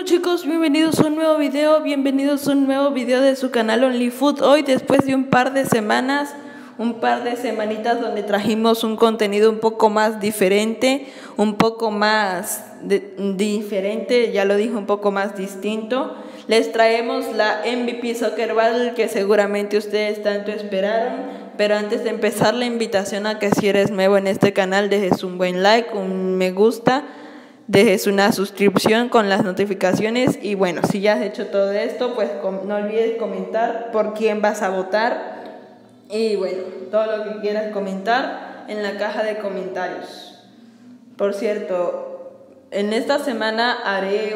Bueno chicos, bienvenidos a un nuevo video, de su canal OnlyFood. Hoy, después de un par de semanitas donde trajimos un contenido un poco más diferente, ya lo dije, un poco más distinto. Les traemos la MVP Soccer Battle que seguramente ustedes tanto esperaron. Pero antes de empezar, la invitación a que si eres nuevo en este canal dejes un buen like, un me gusta, dejes una suscripción con las notificaciones. Y bueno, si ya has hecho todo esto, pues no olvides comentar por quién vas a votar. Y bueno, todo lo que quieras comentar en la caja de comentarios. Por cierto, en esta semana haré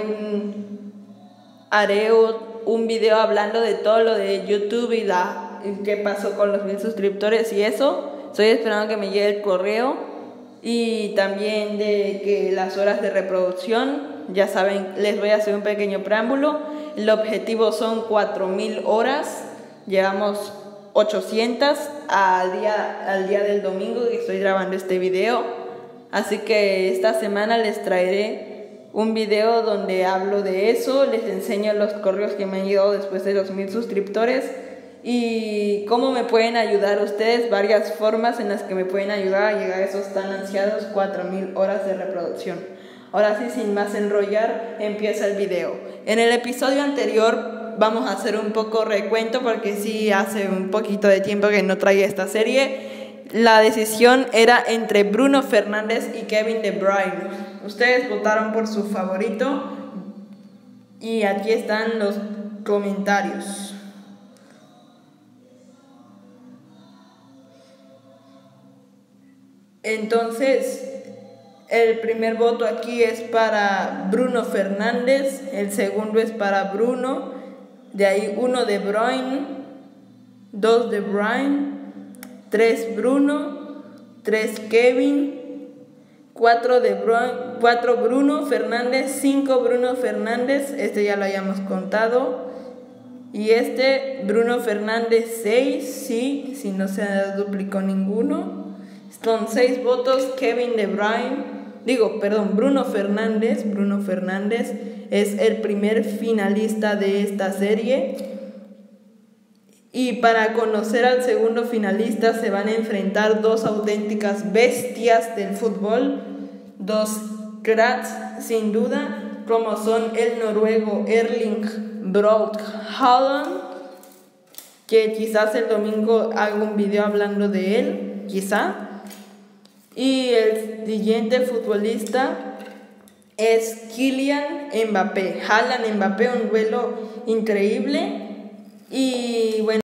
un video hablando de todo lo de YouTube y qué pasó con los 1000 suscriptores y eso. Estoy esperando que me llegue el correo. Y también de que las horas de reproducción, ya saben, les voy a hacer un pequeño preámbulo. El objetivo son 4000 horas. Llevamos 800 al día del domingo que estoy grabando este video. Así que esta semana les traeré un video donde hablo de eso. Les enseño los correos que me han llegado después de los 1000 suscriptores. Y cómo me pueden ayudar ustedes, varias formas en las que me pueden ayudar a llegar a esos tan ansiados 4000 horas de reproducción. Ahora sí, sin más enrollar, empieza el video. En el episodio anterior vamos a hacer un poco recuento porque sí, hace un poquito de tiempo que no traía esta serie. La decisión era entre Bruno Fernández y Kevin De Bruyne. Ustedes votaron por su favorito y aquí están los comentarios. Entonces, el primer voto aquí es para Bruno Fernández, el segundo es para Bruno, de ahí 1 De Bruyne, 2 De Bruyne, 3 Bruno, 3 Kevin, 4 Bruno Fernández, 5 Bruno Fernández, este ya lo habíamos contado, y este Bruno Fernández 6, sí, si no se duplicó ninguno. Son 6 votos. Bruno Fernández es el primer finalista de esta serie. Y para conocer al segundo finalista se van a enfrentar dos auténticas bestias del fútbol, dos cracks sin duda, como son el noruego Erling Braut Haaland, que quizás el domingo haga un video hablando de él, quizá. Y el siguiente futbolista es Kylian Mbappé. Haaland Mbappé, un duelo increíble. Y bueno.